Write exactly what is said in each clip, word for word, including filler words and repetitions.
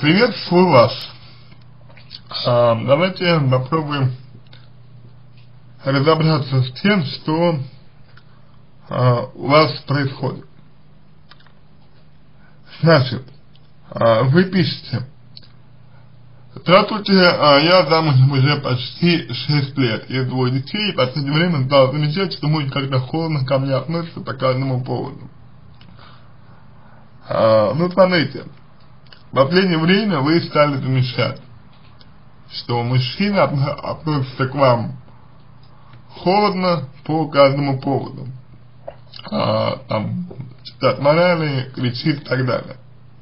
Приветствую вас. А, давайте попробуем разобраться с тем, что а, у вас происходит. Значит, а, вы пишете: здравствуйте, а, я замужем уже почти шесть лет, есть двое детей, и в последнее время стал замечать, что муж как-то холодно ко мне относится по каждому поводу. А, ну, смотрите, в последнее время вы стали замечать, что мужчина относится к вам холодно по каждому поводу, а, там, читает морали, кричит и так далее.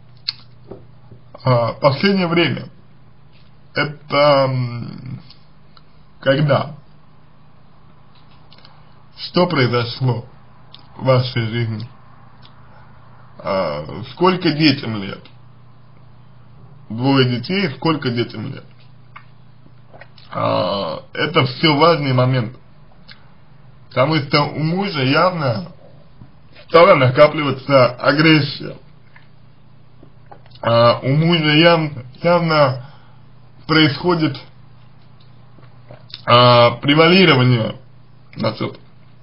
А, последнее время это когда? Что произошло в вашей жизни? А, сколько детям лет? Двое детей, сколько детям лет? А, это все важные моменты. Потому что у мужа явно стала накапливаться агрессия. А, у мужа явно, явно происходит а, превалирование, значит,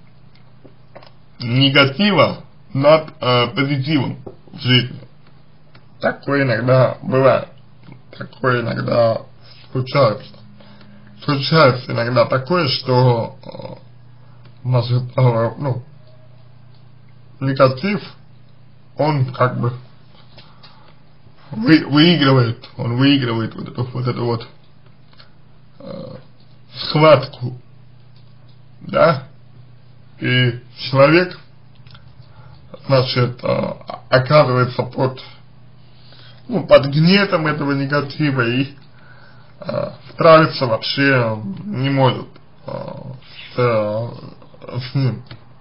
негатива над а, позитивом в жизни. Такое иногда бывает. Такое иногда случается. Случается иногда такое, что э, значит, э, ну, негатив, он как бы вы, выигрывает, он выигрывает вот эту вот, эту вот э, схватку, да, и человек, значит, э, оказывается под, ну, под гнетом этого негатива и э, справиться вообще не может э, с, с ним.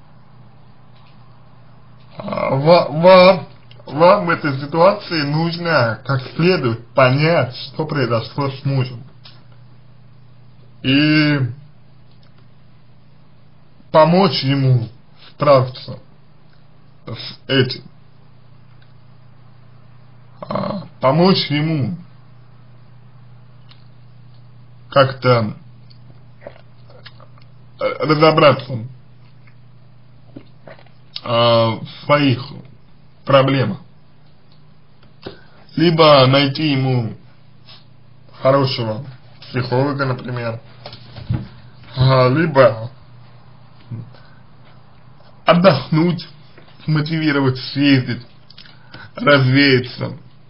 Вам, вам в этой ситуации нужно как следует понять, что произошло с мужем, и помочь ему справиться с этим, а, помочь ему как-то разобраться а, в своих проблемах, либо найти ему хорошего психолога, например, а, либо отдохнуть, мотивировать, съездить, развеяться,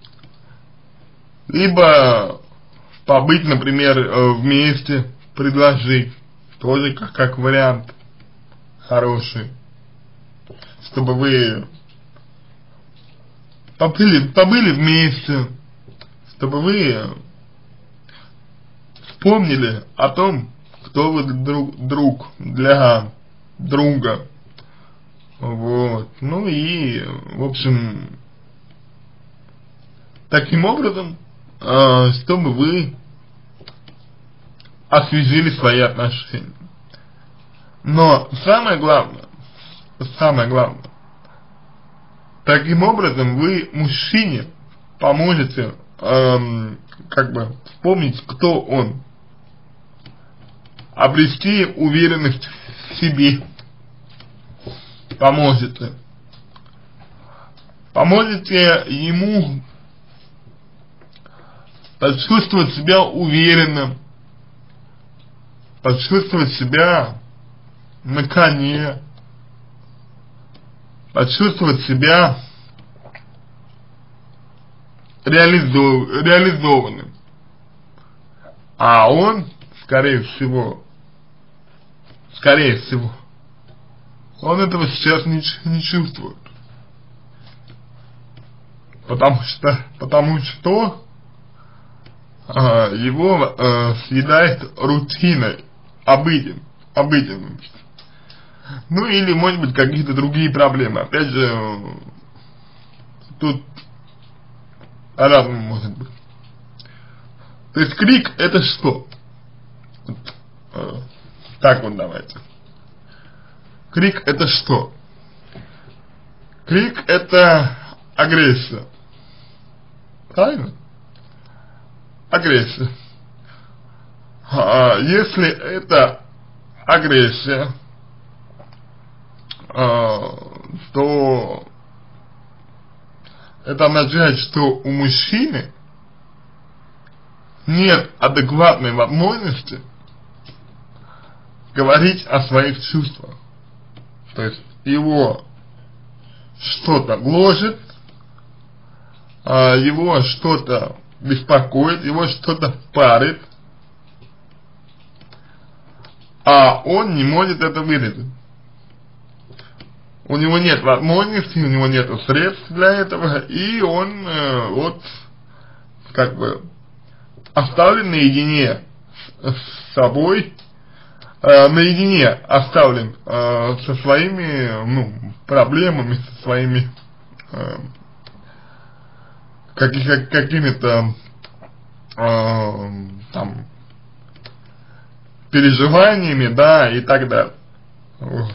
либо побыть, например, вместе, предложить, тоже как, как вариант хороший, чтобы вы побыли, побыли вместе, чтобы вы вспомнили о том, кто вы друг, друг для друга. Вот. Ну и, в общем, таким образом, э, чтобы вы освежили свои отношения. Но самое главное, самое главное, таким образом вы мужчине поможете эм, как бы вспомнить, кто он, обрести уверенность в себе, поможете, поможете ему почувствовать себя уверенным, почувствовать себя на коне, почувствовать себя реализов, реализованным. А он, скорее всего, скорее всего, он этого сейчас не, не чувствует. Потому что, потому что а, его а, съедает рутиной, обыден, обыденность. Ну или, может быть, какие-то другие проблемы. Опять же, тут по-разному может быть. То есть крик — это что? Вот, э, так вот давайте. Крик — это что? Крик — это агрессия. Правильно? агрессия. А, если это агрессия, а, то это означает, что у мужчины нет адекватной возможности говорить о своих чувствах. То есть его что-то гложет, его что-то беспокоит, его что-то парит, а он не может это выразить. У него нет возможности, у него нет средств для этого, и он э, вот как бы оставлен наедине с собой, э, наедине оставлен э, со своими ну, проблемами, со своими э, каких, какими-то э, там переживаниями, да, и так далее. Вот.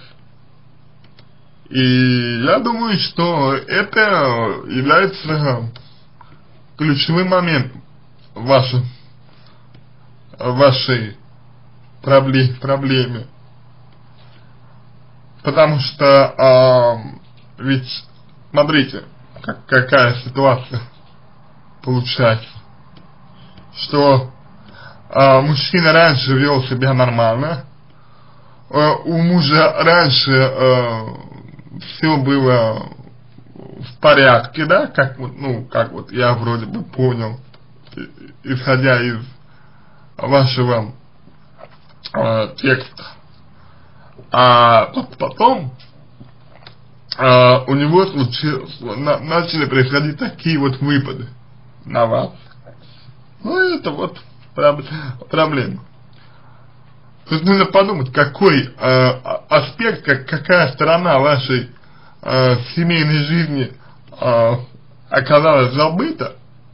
И я думаю, что это является ключевым моментом в вашей, в вашей проблеме, проблеме. Потому что а, ведь смотрите, как, какая ситуация получается, что а, мужчина раньше вел себя нормально, а, у мужа раньше а, все было в порядке, да, как вот, ну, как вот я вроде бы понял, исходя из вашего э, текста. А потом э, у него случилось, на, начали происходить такие вот выпады на вас. Ну, это вот проб, проблема. То есть нужно подумать, какой э, аспект, как, какая сторона вашей э, семейной жизни э, оказалась забыта.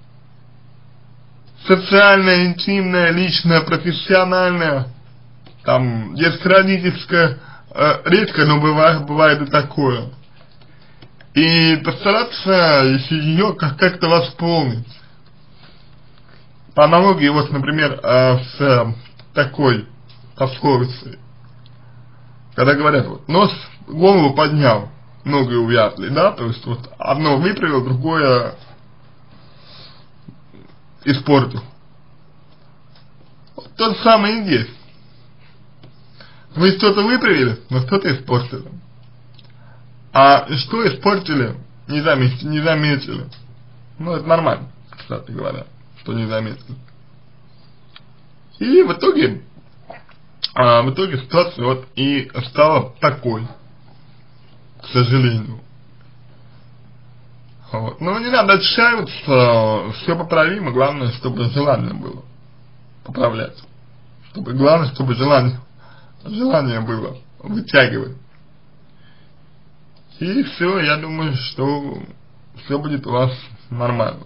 Социальная, интимная, личная, профессиональная, там, детско-родительская, э, редко, но бывает, бывает и такое. И постараться ее как-то восполнить. По аналогии, вот, например, э, с э, такой пословицей, когда говорят, вот, нос, голову поднял, ноги увязли, да, то есть вот одно выправил, другое испортил. Вот то же самое и здесь. Вы что-то выправили, но что-то испортили. А что испортили, не заметили, не заметили. Ну, это нормально, кстати говоря, что не заметили. И в итоге А в итоге ситуация вот и стала такой, к сожалению. Вот. Но не надо отчаиваться, все поправимо, главное, чтобы желание было поправлять. Чтобы, главное, чтобы желание, желание было вытягивать. И все, я думаю, что все будет у вас нормально.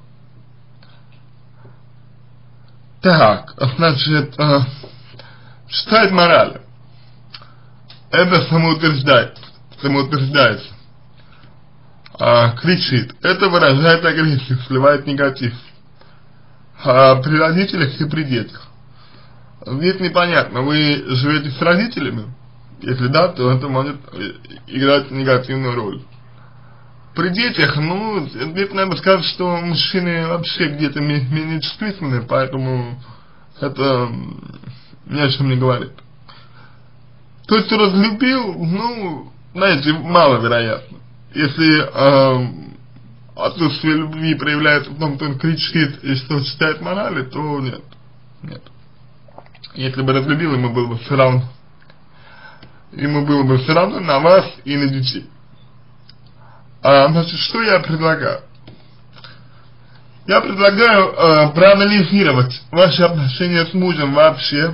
Так, значит, э, читать морали. Это самоутверждается, самоутверждается. А, кричит. Это выражает агрессию, сливает негатив. А, при родителях и при детях. Здесь непонятно, вы живете с родителями? Если да, то это может играть негативную роль. При детях, ну, здесь надо сказать, что мужчины вообще где-то менее чувствительны, поэтому это ни о чем не говорит. Тот, кто разлюбил, ну, знаете, маловероятно. Если э, отсутствие любви проявляется в том, что он кричит и что читает морали, то нет. Нет. Если бы разлюбил, ему было бы все равно. Ему было бы все равно на вас и на детей. А, значит, что я предлагаю? Я предлагаю э, проанализировать ваши отношения с мужем вообще.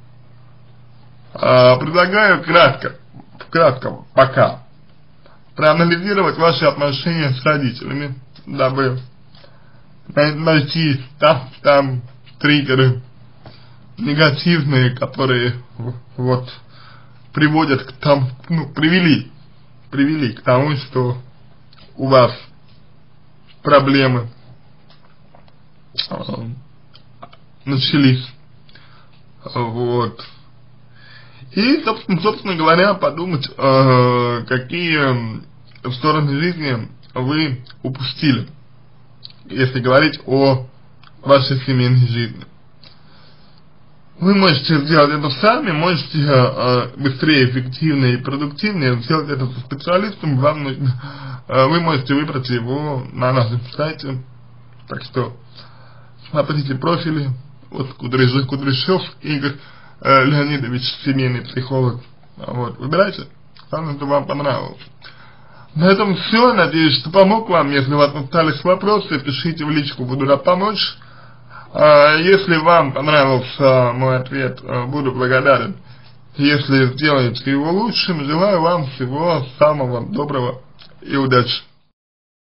Э, предлагаю кратко, кратко пока, проанализировать ваши отношения с родителями, дабы найти там, там триггеры негативные, которые вот приводят к тому, ну, привели, привели к тому, что у вас проблемы начались. Вот. И, собственно, собственно говоря, подумать, э, какие стороны жизни вы упустили, если говорить о вашей семейной жизни. Вы можете сделать это сами, можете э, быстрее, эффективнее и продуктивнее сделать это со специалистом. Вам нужно, э, вы можете выбрать его на нашем сайте. Так что смотрите профили. Вот Кудряшов, Кудряшов Игорь э, Леонидович, семейный психолог. Вот, выбирайте. Главное, чтобы вам понравилось. На этом все. Надеюсь, что помог вам. Если у вас остались вопросы, пишите в личку, буду рад помочь. Если вам понравился мой ответ, буду благодарен, если сделаете его лучшим. Желаю вам всего самого доброго и удачи.